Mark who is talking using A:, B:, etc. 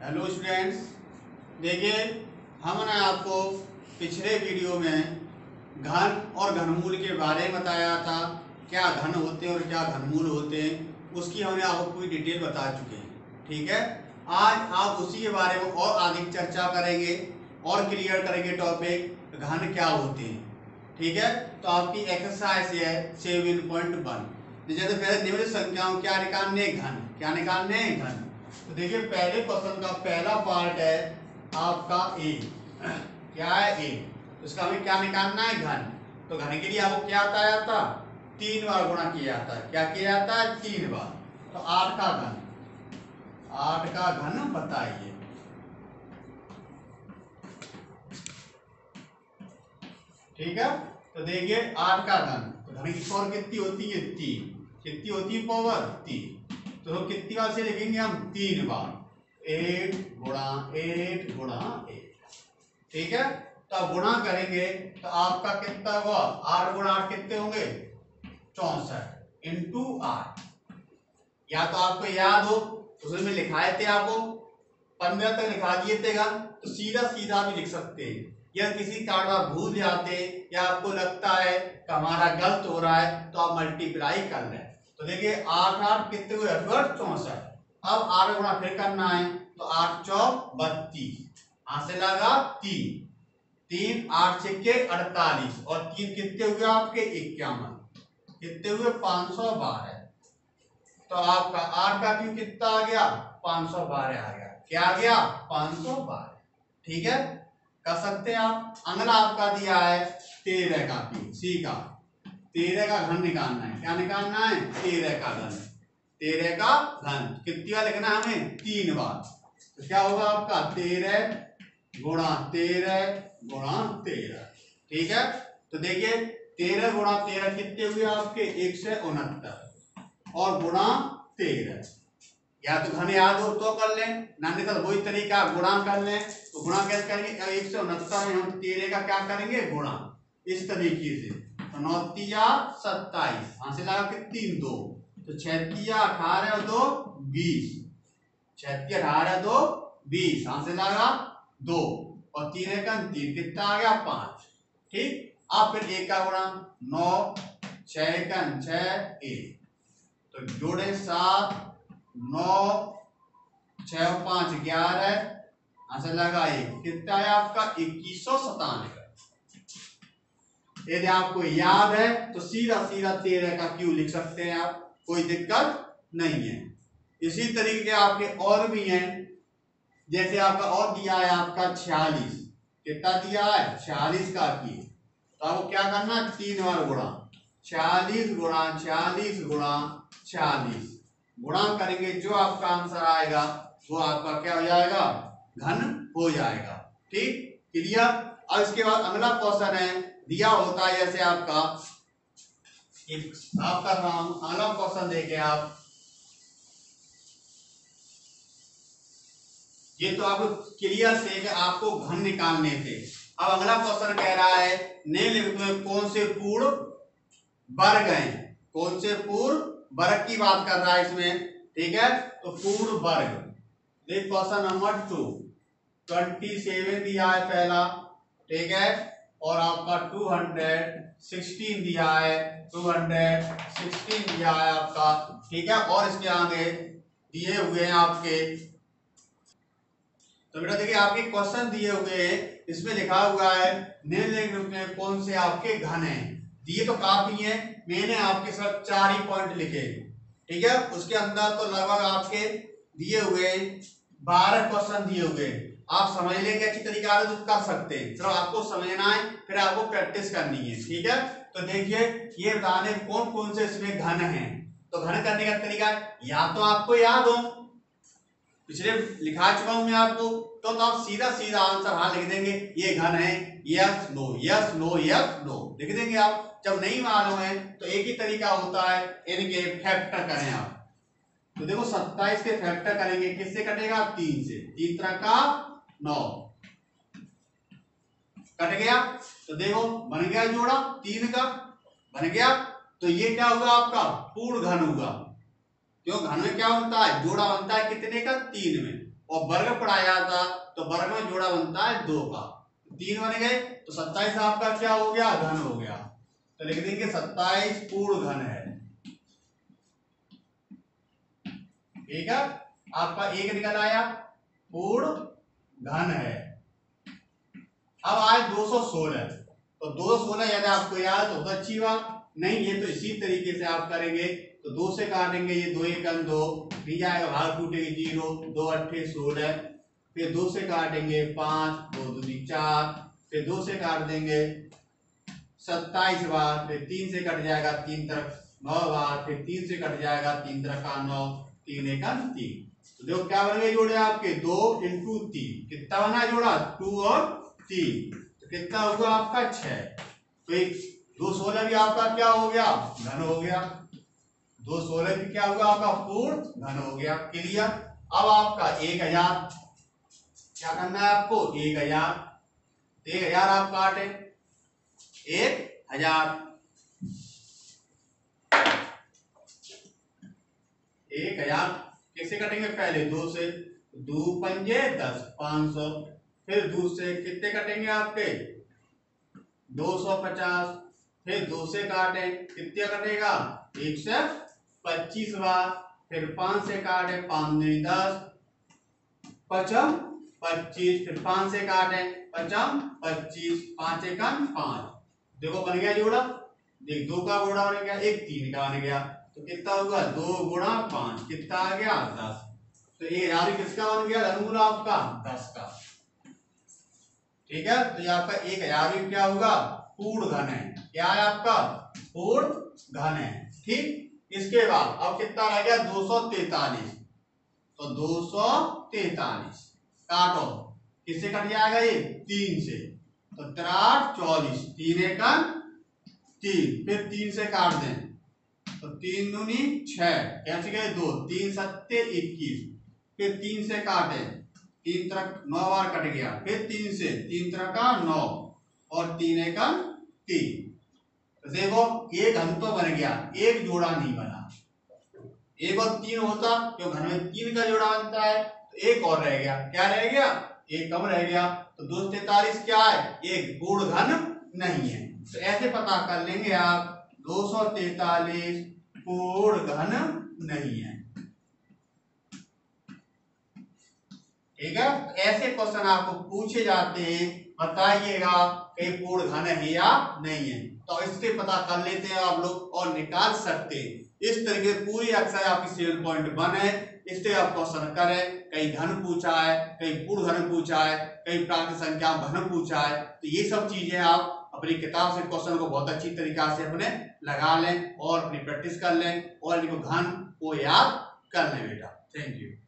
A: Hello students, देखिए हमने आपको पिछले वीडियो में घन और घनमूल के बारे में बताया था। क्या घन होते हैं और क्या घनमूल होते हैं, उसकी हमने आपको पूरी डिटेल बता चुके हैं। ठीक है, आज आप उसी के बारे में और अधिक चर्चा करेंगे और क्लियर करेंगे टॉपिक घन क्या होते हैं। ठीक है, तो आपकी एक्सरसाइज है 7.1। जैसे पहले निम्न संख्याओं क्या निकालने हैं? घन। क्या निकालने हैं? घन। तो देखिए पहले क्वेश्चन का पहला पार्ट है आपका ए। क्या है? ए। तो इसका हमें क्या निकालना है? घन। तो घन के लिए आपको क्या आता था? 3 बार गुणा किया जाता है। क्या किया जाता है? 3 बार। तो 8 का घन, 8 का घन बताइए। ठीक है, तो देखिए 8 का घन, तो घन की पावर कितनी होती है? 3। कितनी होती है पावर? 3। तो कितनी बार से लिखेंगे हम? 3 बार। 8 गुणा 8 गुणा 8। ठीक है, तो अब गुणा करेंगे तो आपका कितना हुआ? 8 गुणा 8 कितने होंगे? 64 इंटू 8। या तो आपको याद हो उसमें लिखाए थे, आपको 15 तक लिखा दिए थे घन, तो सीधा सीधा भी लिख सकते हैं। या किसी कारण आप भूल जाते या आपको लगता है कि हमारा गलत हो रहा है तो आप मल्टीप्लाई कर लें। तो देखिए 8 8 कितने हुए? 64। अब 8 गुणा फिर करना है, तो 8 चौक 32, यहां से लगा 3 3 8 छक्के 48 और 3 कितने हुए आपके? 51। कितने हुए? 512। तो आपका 8 का क्यों कितना आ गया? 512 आ गया। क्या आ गया? 512। ठीक है, कर सकते हैं आप। अगला आपका दिया है 13 का क्यू, सी का 13 का घन निकालना है। क्या निकालना है? 13 का घन। 13 का घन कितनी बार लिखना है हमें? 3 बार। तो क्या होगा आपका? 13 गुणा 13 गुणा 13। ठीक है, तो देखिए 13 गुणा 13 कितने हुए आपके? 169 और गुणा 13। या तो घन याद हो तो कर लें, नहीं तो वही तरीका गुणा कर लें। तो गुणा कैसे करेंगे? 169 में हम 13 का क्या करेंगे? गुणा। इस तरीके से तो 9 तिया 27, यहां से लगा कि 3 2, तो 6 तिया 18 और 2 20, 6 तिया 18 2 20, यहां से लगा 2 और 3 का 3 कितना आ गया? 5। ठीक, अब फिर 1 का गुणा 9 6 का 6 1, तो जोड़े 7 9 6 और 5 11, आंसर लगा 1। कितना है आपका? 2197। यदि आपको याद है तो सीधा सीधा 13 का क्यू लिख सकते हैं आप, कोई दिक्कत नहीं है। इसी तरीके के आपके और भी हैं। जैसे आपका और दिया है आपका 46। कितना दिया है? 46 का क्यू। तो आपको क्या करना है? 3 बार गुणा। 46 गुणा 46 गुणा 46 गुणा करेंगे, जो आपका आंसर आएगा वो आपका क्या हो जाएगा? घन हो जाएगा। ठीक, क्लियर। अब इसके बाद अगला क्वेश्चन है, दिया होता है जैसे आपका आपका नाम अगला क्वेश्चन देखे आप, ये तो आपको क्लियर थे कि आपको घन निकालने थे। अब अगला क्वेश्चन कह रहा है निम्नलिखित में कौन से पूर्ण वर्ग हैं? कौन से पूर्ण वर्ग की बात कर रहा है इसमें। ठीक है, तो पूर्ण वर्ग। देख क्वेश्चन नंबर 2 27 दिया है पहला। ठीक है, और आपका 216 दिया है, 216 दिया है आपका। ठीक है, और इसके आगे दिए हुए हैं आपके, तो बेटा देखिए आपके क्वेश्चन दिए हुए हैं, इसमें लिखा हुआ है निम्नलिखित में कौन से आपके घन हैं। दिए तो काफी हैं, मैंने आपके साथ 4 ही पॉइंट लिखे। ठीक है, उसके अंदर तो लगभग आपके दिए हुए 12 क्वेश्चन दिए हुए। आप समझ लेंगे अच्छी तरीके से तो कर सकते हैं, सिर्फ आपको समझना है, फिर आपको प्रैक्टिस करनी है। ठीक है, तो देखिए ये बताने कौन कौन से इसमें घन हैं। तो घन करने का तरीका या तो आपको याद हो, पिछले लिखा चुका हूं मैं आपको, तो आप सीधा सीधा आंसर हाँ लिख देंगे, ये घन है, yes no yes no yes no लिख देंगे आप। जब नहीं मालूम है तो एक ही तरीका होता है, इनके फैक्टर करें आप। तो देखो 27 के फैक्टर करेंगे, किससे कटेगा? 3 से। 3 तरह का 9 कट गया, तो देखो बन गया जोड़ा 3 का बन गया। तो ये क्या हुआ? आपका पूर्ण घन हुआ। क्यों घन में क्या बनता है, जोड़ा बनता है कितने का, 3 में, और वर्ग पढ़ाया था तो वर्ग में जोड़ा बनता है 2 का, 3 बन गए तो 27 आपका क्या हो गया, घन हो गया। तो लिख देंगे 27 पूर्ण घन है। ठीक है, आपका एक निकल आया, पूर्ण घन है। अब आए 216, तो 216 यदि आपको याद हो तो अच्छी बात, नहीं ये तो इसी तरीके से आप करेंगे। तो 2 से काटेंगे, ये 2 एकम 2, नीचे आएगा भाग टूटेगी 0, 2 अट्ठे 16, फिर 2 से काटेंगे 5, 2 दूनी 4, फिर 2 से काट देंगे 27 बार, फिर 3 से कट जाएगा 3 तरफ 9 बार, फिर 3 से कट जाएगा 3 तरफ का 9, 3 एकम 3। तो देखो क्या बन गए जोड़े आपके, 2 इंटू 3, कितना बना जोड़ा, 2 और 3, तो कितना होगा आपका 6। तो 216 भी आपका क्या हो गया, घन हो गया। 216 भी क्या होगा आपका, पूर्ण घन हो गया। क्लियर। अब आपका 1000, क्या करना है आपको, 1000, 1000 आप काटे, 1000, 1000 कैसे कटेंगे, पहले 2 से, 2 पंजे 10, 500, फिर 2 से कितने कटेंगे आपके, 250, फिर 2 से काटे, कितने कटेगा, 125 बार, फिर 5 से काटे, 5 दूनी 10, 5 25, फिर 5 से काटे, 5 25, 5 एकम 5, देखो बन गया जोड़ा। देख 2 का जोड़ा बन गया, एक 3 का बन गया, तो कितना होगा, 2 गुणा 5, कितना आ गया, 10। तो ये यार किसका बन गया, घनमूल आपका 10 का। ठीक है, तो ये आपका 1000 भी क्या होगा, पूर्ण घन है। क्या है आपका, पूर्ण घन है। ठीक, इसके बाद अब कितना रह गया, 243, तो 243 काटो, किससे कट जाएगा, ये 3 से, तो 3 40, 3 एकम 3, फिर 3 से काट दें, तो 3 दूनी 6, कैसे गए 2, 3 सत्ते 21, फिर 3 से काटे, 3 तरफ 9 बार कट गया, फिर 3 से, 3 तरफ का 9, और 3 एकम 3। तो देखो ये घन तो बन गया, एक जोड़ा नहीं बना। 1 और 3 होता, क्यों घन में 3 का जोड़ा बनता है, तो एक और रह गया, क्या रह गया, एक कम रह गया। तो 243 क्या है, एक पूर्ण घन नहीं है। तो ऐसे पता कर लेंगे आप, 243 पूर्ण घन नहीं है। ठीक है, तो ऐसे क्वेश्चन आपको पूछे जाते हैं, बताइएगा कि पूर्ण घन है या नहीं है, तो इससे पता कर लेते हैं आप लोग और निकाल सकते हैं। इस तरीके पूरी एक्सरसाइज आपकी 7.1 है, इससे आप क्वेश्चन करें, कहीं घन पूछा है, कहीं पूर्ण घन पूछा है, कहीं प्राकृत संख्या घन पूछा है, तो ये सब चीजें आप अपनी किताब से क्वेश्चन को बहुत अच्छी तरीका से अपने लगा लें और अपनी प्रैक्टिस कर लें और इनको घन को याद कर लें बेटा। Thank you.